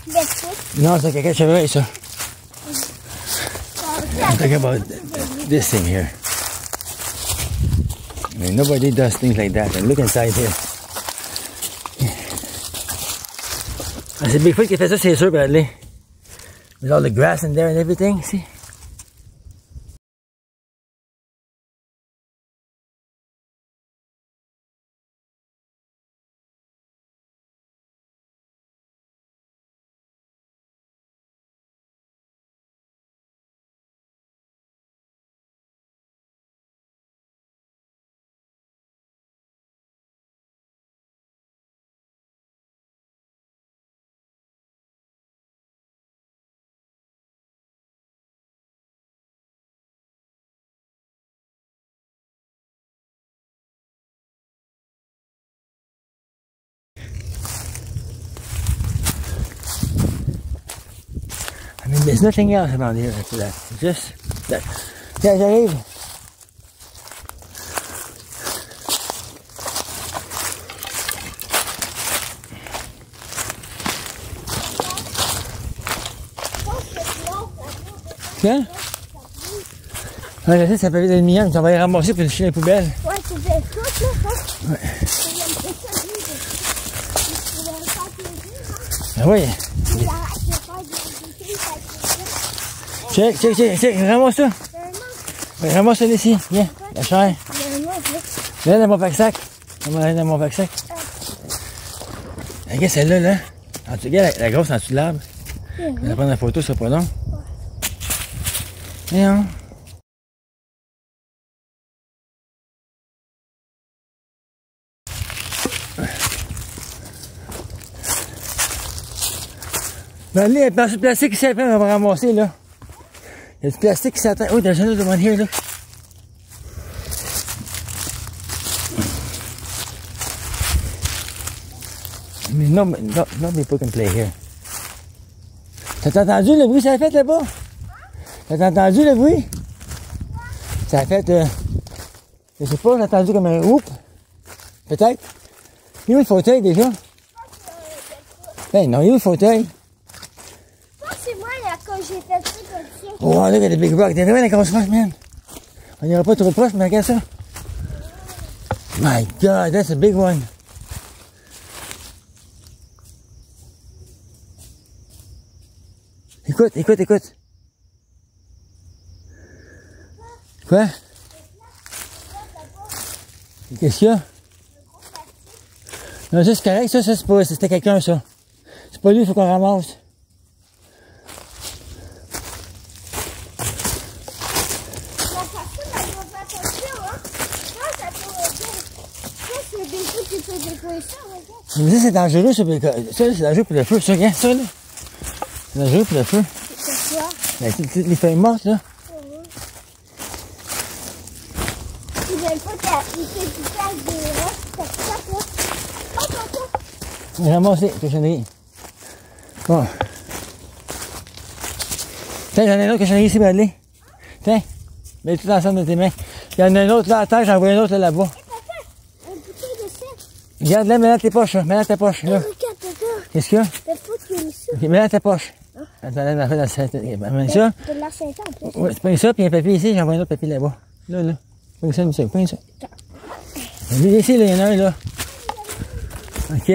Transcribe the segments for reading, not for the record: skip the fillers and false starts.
Non, c'est caca de chevreuil, ça. I'm talking about this thing here. I mean, nobody does things like that. And look inside here. Ah, c'est Bigfoot qui fait ça, c'est sûr, Bradley. With all the grass in there and everything, see? I mean, there's nothing else around here after that. It's just that. Yeah, j'arrive. Quoi? Ouais, je sais, ça peut être demi-heure, mais on va les ramasser pour les chier dans les poubelles. Ouais, c'est des trucs, là, hein? Ouais. Ah oui. Check, ramasse ça. Ouais, ramasse ça d'ici, viens, la chair. Viens dans mon pack-sac. Dans mon pack-sac. Regarde celle-là, là. Regarde la grosse en dessous de l'arbre. On va prendre la photo, ça pas long. Viens. Ben, là, il y a un du plastique ici, après, on va ramasser, là. Il y a du plastique qui s'attend. Oh, there's another one here, look. Mais non, nobody can play here. T'as entendu le bruit que ça a fait là-bas? T'as entendu le bruit? Ça a fait, je sais pas, j'ai entendu comme un whoop. Peut-être. Il est où le fauteuil déjà? Ben non, il est où le fauteuil? C'est moi, là, quand j'ai fait ça comme ça. Oh, look at the big rock. T'es vraiment la grosse roche, man. On n'ira pas trop proche, mais regarde ça. My God, that's a big one. Écoute. Quoi? Qu'est-ce qu'il y a? Non, ça c'est correct, ça c'est pas, c'était quelqu'un, ça. C'est pas lui, il faut qu'on ramasse. Mais ça, c'est dangereux, ça, c'est dangereux pour le feu, ça, regarde, ça, là. C'est dangereux pour le feu. C'est quoi? Ben, les feuilles mortes, là. Ils veulent pas t'appliquer du casse des roches, c'est ça, là. On va ramasser, cochonnerie. Bon. Tiens, j'en ai un autre cochonnerie ici, Bradley. Tiens, mets tout ensemble dans tes mains. Il y en a un autre là à terre, j'en vois un autre là-bas. Un bouteille de sel. Regarde là, mets dans tes poches, là. Mets dans ta poche, là. Qu'est-ce qu'il y a? La faute qu'il y a mis ça. Ok, mets dans ta poche. Attends, là, dans la tête. Mets ça. De l'argentin en plus. Ouais, tu prends ça, puis un papier ici, j'envoie un autre papier là-bas. Là. Prends ça, prends ça. Lui, ici, là, il y en a un, là. OK.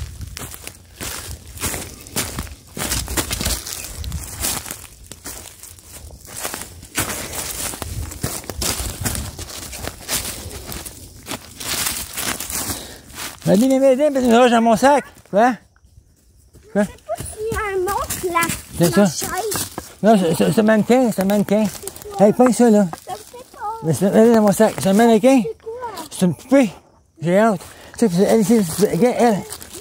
Vas-y, m'aider, mets une roche dans mon sac. Quoi? Je sais pas s'il y a un autre là. C'est ça? Non, c'est un mannequin, Hey, prends ça, là. Je sais pas. Mets dans mon sac. C'est un mannequin? C'est quoi? C'est une poupée. J'ai hâte. Tu sais, elle ici, regarde, elle.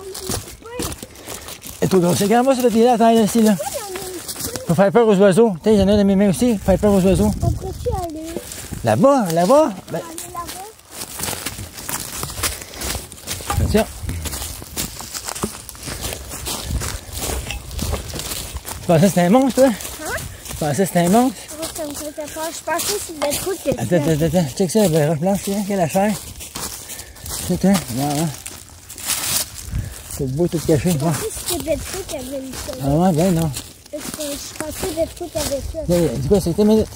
Elle est trop grosse. Regarde-moi ce papier-là, attends, elle ici, là. Faut faire peur aux oiseaux. Tu sais, il y en a dans mes mains aussi. Faire peur aux oiseaux. On peut-tu aller? Là-bas? Ben, Aller là-bas? attention. Tu pensais que c'était un monstre, toi? Hein? Tu pensais que c'était un monstre? Ça me faisait peur. Je pensais que c'était des trucs que je Attends. Check ça, la roche blanche, là. Quelle affaire? C'est toi? Non, hein? C'est beau tout caché. Je Bon. pensais que c'était Bedford qui avait mis ça. Ah ouais, ben non. Je pensais Bedford qui avait ça. Du coup, c'était minute.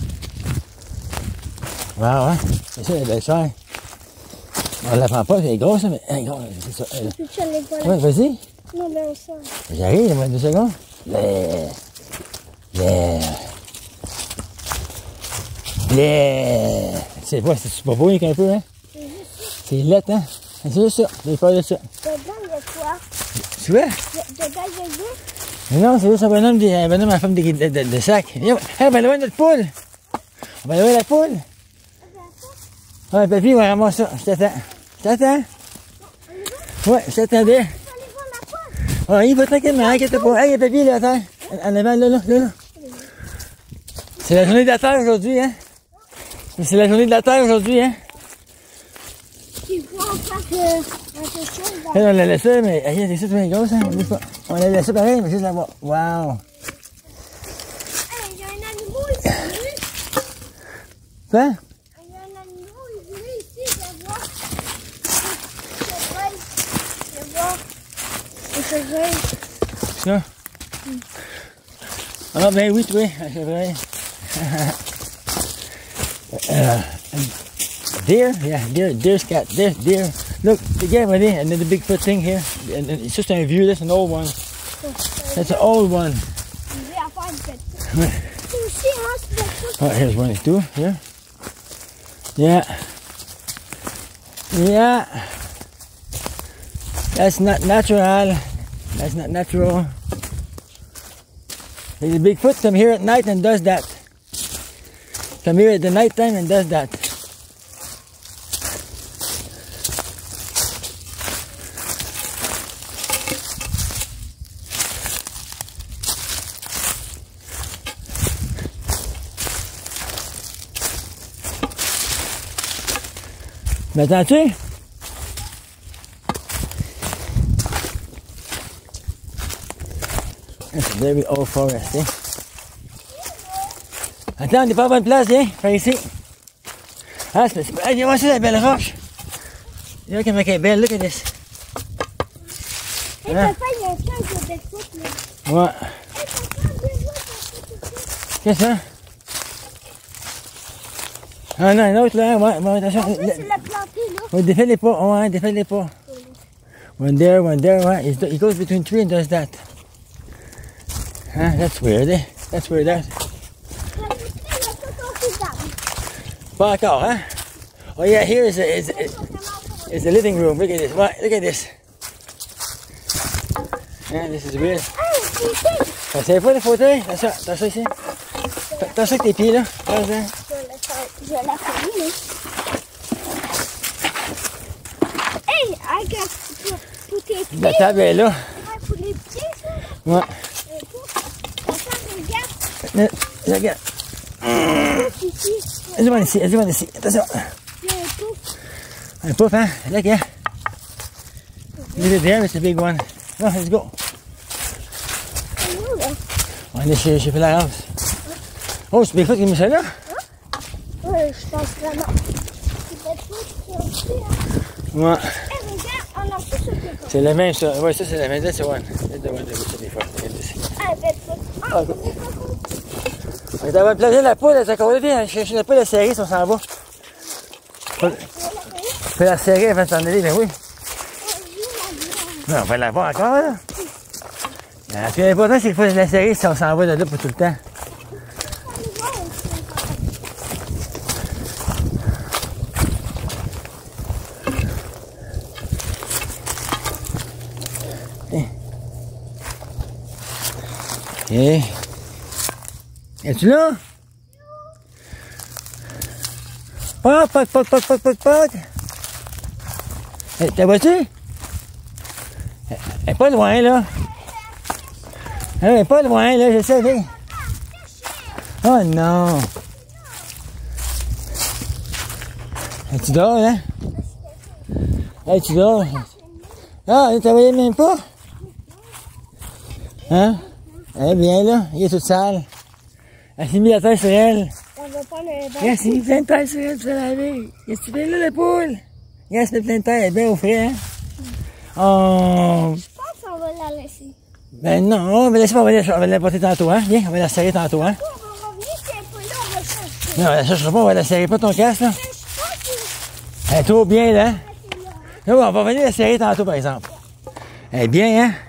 Ouais. C'est ça, elle est belle chère. On la prend pas, elle est grosse, mais elle est grosse, c'est ça. Elle. Tu allais voir là. Ouais, vas-y. Non, mais on sort. J'arrive, dans 2 secondes. C'est pas, c'est pas beau, un peu, hein? C'est lettre, hein? C'est juste ça, j'ai peur de ça. Dedans, il y a quoi? Tu vois? Dedans, il y a deux. Mais non, c'est juste un bonhomme à forme de sac. Hey, on va loin notre poule! On va loin la poule! Ouais, papy, on va ramasser ça. Je t'attends. Je t'attends? Ouais, je t'attendais. Ah, il va tranquillement, inquiète pas. Hey, papy, là, à terre. En avant, là. C'est la journée de la Terre aujourd'hui, hein? C'est la journée de la Terre aujourd'hui, hein? Tu vois, on passe quelque chose dans... On l'a laissé, mais hey, c'est ça, c'est grosse, hein? On l'a laissé pareil, mais juste la voir. Wow! Hey, il y a un animal ici. Quoi? Il y a un animal ici, je vais voir. Je vais voir. Ça? Ah, ben oui, c'est vrai. Deer? Yeah, deer's cat. Deer. Look, again, buddy, another Bigfoot thing here. And it's just a view, that's an old one. That's an old one. Oh, here's one too, here. Yeah. That's not natural. That's not natural. There's a Bigfoot come here at night and does that. Come here at the night time and does that. M'attends-tu? It's a very old forest, eh? Attends, on n'est pas à bonne place, viens, par ici. Ah, c'est... Hey, voici la belle roche. Look at est belle, look at this. Hey, papa, il y a un cage de Bigfoot, là. Ouais. Hey, papa, viens voir. Qu'est-ce que c'est? Ah non, un autre là, ouais, attention. Tu l'as planté, là. Ouais, défais-les pas, ouais, défais-les pas. One there, ouais. He goes between three and does that. Huh, that's weird, eh? That's weird, that. Pas encore, hein? Oh yeah, here is the living room. Look at this. What? Look at this. Yeah, this is weird. C'est pas le fauteuil? T'as ça ici? T'as ça avec tes pieds, là? Je vais la faire, là. Hey, I got pour tes pieds. La table est là. Ouais, pour les pieds, ça? Ouais. Regarde. Regarde. Ici. Vas-y, ici. Attention. Il y a un pouf. Un pouf, hein? Look, yeah. Look at there, it's a big one. No, let's go. On est chez Florence. Oh, c'est Bigfoot qui met ça là? Oui, je pense vraiment. C'est Bigfoot qui a aussi, hein? Ouais. Hey, regarde, on a tout ce Bigfoot. C'est la même, ça. Ouais, ça, c'est la même. That's the one. That's the one that was Bigfoot. Look at this. Ah, Bigfoot. Ah, Bigfoot. On va placer la poule, ça qu'on va dire. Chercher la poule à serrer si on s'en va. Faut la serrer avant de s'en aller, ben oui. Non, on va la voir encore, là. Ce qui est important, c'est qu'il faut la serrer si on s'en va de là pour tout le temps. Et... Es-tu là? Poc. T'as vois-tu? Elle est pas loin, là. Elle est pas loin, là, je sais, viens. Oh non! Tu dors, hein? Hey, tu dors? Ah, tu voyais même pas? Hein? Elle est bien, là. Il est toute sale. Elle s'est mis la tête sur elle. On va pas le bain. Regarde, c'est mis plein de terre sur elle, tu vas laver. Qu'est-ce que tu fais là, la poule? Regarde, c'est plein de terre, elle est bien au frais, hein? Oh. Je pense qu'on va la laisser. Ben non, mais laisse-moi, on va l'apporter tantôt, hein? Viens, on va la serrer tantôt, hein? On va revenir, c'est un peu là, on va chercher. Non, ça cherchera pas, on va la serrer, pas ton casque, là. Je pense que Elle est trop bien, là. c'est là. Là, on va venir la serrer tantôt, par exemple. Elle est bien, hein?